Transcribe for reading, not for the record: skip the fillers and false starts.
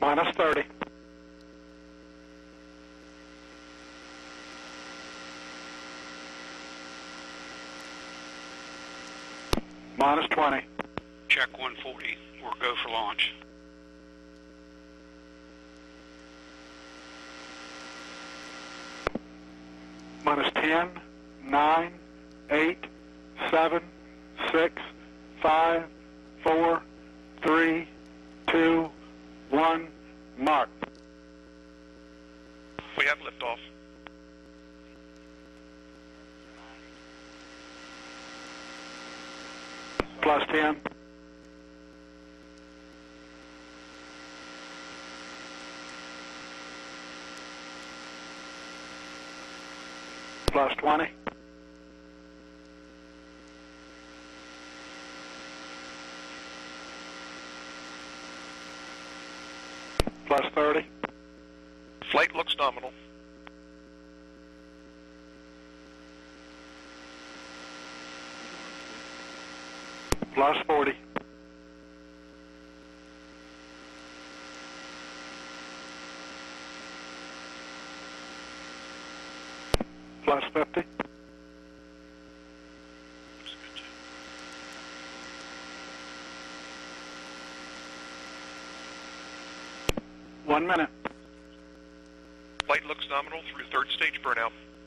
Minus 30. Minus 20. Check 140. We'll go for launch. Minus 10, 9, 8, 7, 6, 5, 4, 3, 2, 1, mark. We have liftoff. Plus 10. Plus 20. Plus 30. Flight looks nominal. Plus 40. Plus 50. 1 minute. Flight looks nominal through third stage burnout.